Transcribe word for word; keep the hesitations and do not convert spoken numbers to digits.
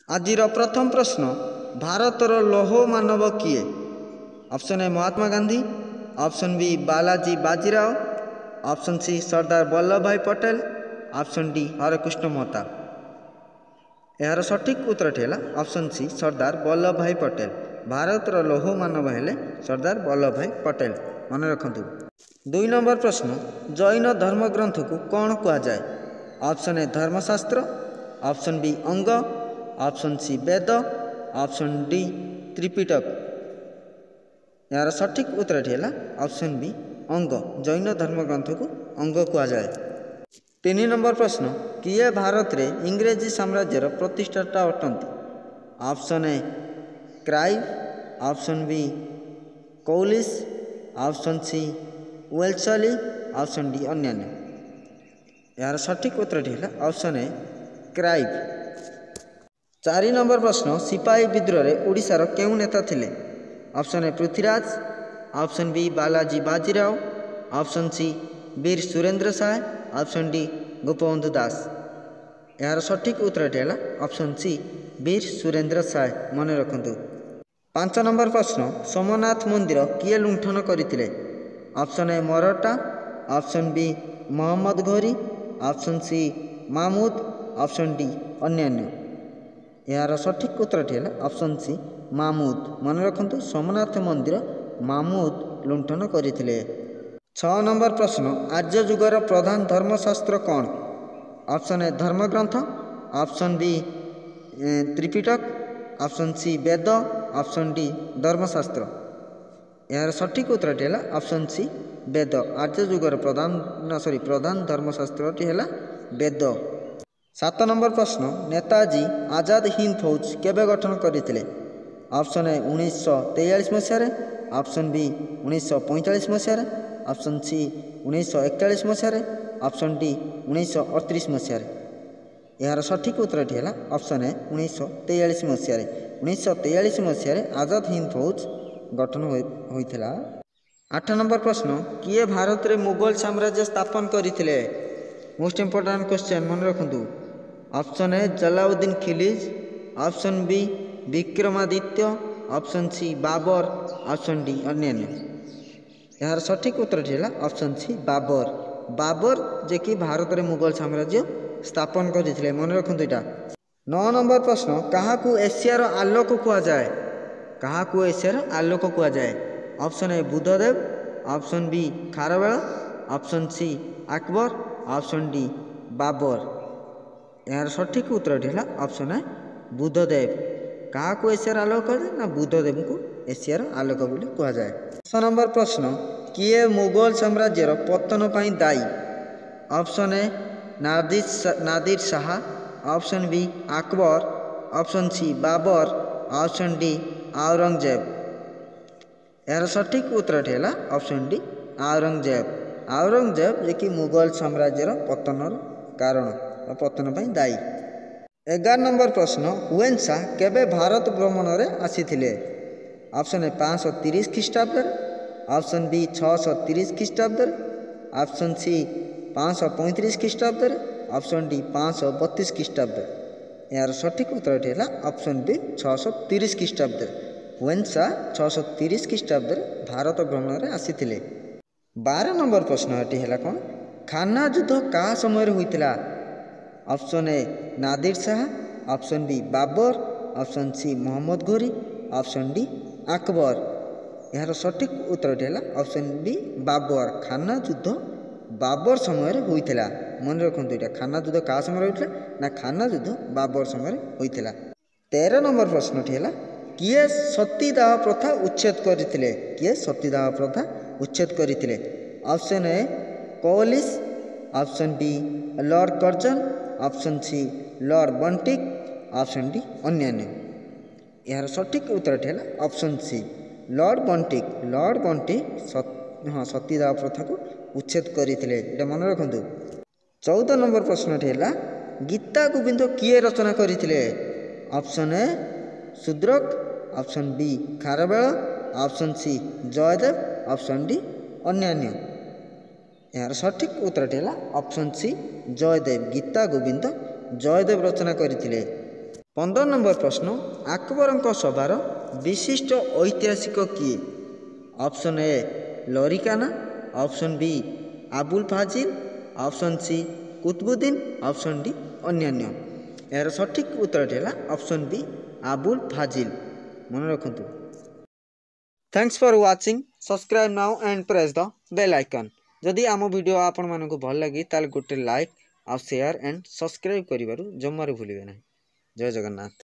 आजिर प्रथम प्रश्न, भारतर लौह मानव किए? Option A Mahatma Gandhi, option B Balaji Bajirao, option C Sardar Vallabh Bhai Patel, option D Harekrushna Mahtab. यार सठिक उत्तर है ऑप्शन सी सरदार वल्लभ भाई पटेल। भारतर लौह मानव हेले सरदार वल्लभ भाई पटेल, मन रखु। दुई नंबर प्रश्न, जैन धर्मग्रंथ को कौन कह जाए? Option A Dharmashastra, option B Anga, option C Veda, option D Tripitaka. यार सठिक उत्तर है ऑप्शन बी अंग। जैन धर्मग्रंथ को अंग कह जाए। तीन नंबर प्रश्न, किए भारत रे इंग्रेजी साम्राज्यर प्रतिष्ठाता अटंती? Option A Clive, option B कौलिस, option C Wellesley, option D अन्यान्य। यार सठिक उत्तर है ऑप्शन ए क्राइव। चार नंबर प्रश्न, सिपाही विद्रोह रे ओडिशार केउ नेता थिले? Option A Prithviraj, option B Balaji Bajirao, option C Veer Surendra Sai, option D Gopabandhu Das. यार सठिक उत्तर है ऑप्शन सी वीर सुरेंद्र साय, मन रखु। पांच नंबर प्रश्न, सोमनाथ मंदिर किए लुंठन करते? Option A Maratha, option B Mohammad Ghori, option C Mahmud, option D अन्यान्य। यार सठिक उत्तर है ऑप्शन सी महमूद, मन रखु। सोमनाथ मंदिर महमूद लुंठन करते। छह नंबर प्रश्न, आर्य जुगर प्रधान धर्मशास्त्र कौन? ऑप्शन ए धर्मग्रंथ, option B Tripitaka, option C Veda, option D Dharmashastra. यार सठिक उत्तर है ऑप्शन सी वेद। आर्य जुगर प्रधान सॉरी प्रधान धर्मशास्त्र है वेद। सात नंबर प्रश्न, नेताजी आजाद हिंद फौज केबे गठन करते? ऑप्शन ए उन्नीस तेयालीस मसीह, ऑप्शन बी उन्नीस पैंतालीस मसीह, ऑप्शन सी उन्नीस एकचाश मसीह, ऑप्शन डी उन्नीस अड़तीस मसीह। यार सठिक उत्तर है ऑप्शन ए उन्नीस तेयालीस मसीह। उन्नीस तेयालीस मसीह आजाद हिंद फौज गठन होइथिला। आठ नंबर प्रश्न, किए भारत रे मुगल साम्राज्य स्थापन करथिले? मोस्ट इंपोर्टेंट क्वेश्चन, मन रखु। Option A Jalaluddin Khilji, option B Vikramaditya, option C Babur, option D अन्यान्य। यार सठिक उत्तर है ऑप्शन सी बाबर। बाबर जे कि भारत रे मुगल साम्राज्य स्थापन करथिले, मन रखु इटा। नौ नंबर प्रश्न, काहाकू एशियार आलोक कह जाए? काहाकू एशियार आलोक कह जाए? Option A Buddhadev, option B Kharavela, option C Akbar, option D Babur. यार सठिक उत्तर है ऑप्शन ए बुद्धदेव। काहाकू एशियार आलोक कह जाए ना बुद्धदेव को एशियार आलोक बोली कह जाए। दस नंबर प्रश्न, किए मुगल साम्राज्यर पतन पाई दायी? Option A Nadir Nadir Shah, option B Akbar, option C Babur, option D Aurangzeb. यार सठिक उत्तर है ऑप्शन डी औरंगजेब। औरंगजेब जे कि मुगल साम्राज्यर पतन कारण पतन पाई दायी। एगार नंबर प्रश्न, हुएन शाह केबे भारत भ्रमण में आसीथिले? ऑप्शन ए पाँच सौ तीस ख्रीष्टाब्द, ऑप्शन बी छः सौ तीस ख्रीष्टाब्द, ऑप्शन सी पाँच सौ पैंतीस ख्रीष्टाब्द, ऑप्शन डी पाँच सौ बत्तीस ख्रीष्टाब्द। यार सठिक उत्तर है ऑप्शन बी छः सौ तीस ख्रीष्टाब्द। हुएन शाह छः सौ तीस ख्रीष्टाब्द भारत भ्रमण में आसीथिले। बारह नंबर प्रश्न है कौन? खान्ना युद्ध क्या समय होइतिला? Option A Nadir Shah, option B Babur, option C Mohammad Ghori, option D Akbar. यार सठिक उत्तर है ऑप्शन बी बाबर। खान्ना युद्ध बाबर समय होइतिला, मन रखु इटा। खान्ना युद्ध क्या समय होइतिला ना खान्ना युद्ध बाबर समय होइतिला। तेरह नंबर प्रश्न है, किए सतीदाह प्रथा उच्छेद करथिले? किए सतीदाह प्रथा उच्छेद करथिले? ऑप्शन ए कौलिस, option B lord Curzon, option C lord Bentinck, option D अन्यान्य। यार सठिक उत्तर है option C lord Bentinck. Lord Bentinck हाँ सतीदाह प्रथा को उच्छेद करथिले, एटा मन रखु। चौदह नंबर प्रश्न है, गीता गोविंद किए रचना करथिले? Option A Shudraka, option B Kharavela, option C Jayadev, option D अन्यान्य। यार सठिक उत्तर है ऑप्शन सी जयदेव। गीता गोविंद जयदेव रचना करथिले। पंद्रह नंबर प्रश्न अकबर सभार विशिष्ट ऐतिहासिक किए? ऑप्शन ए लरिकाना, option B Abul Fazl, option C Qutubuddin, option D अन्यान्य। यार सठिक उत्तर है ऑप्शन बी आबुल फाजिल। मन रखु। Thanks for watching. Subscribe now and press the bell icon. जदि आम वीडियो आपण मानक भल लगी ताल गोटे लाइक आ शेयर एंड सब्सक्राइब करिवारु जमारू भूलिबे नहीं। जय जगन्नाथ।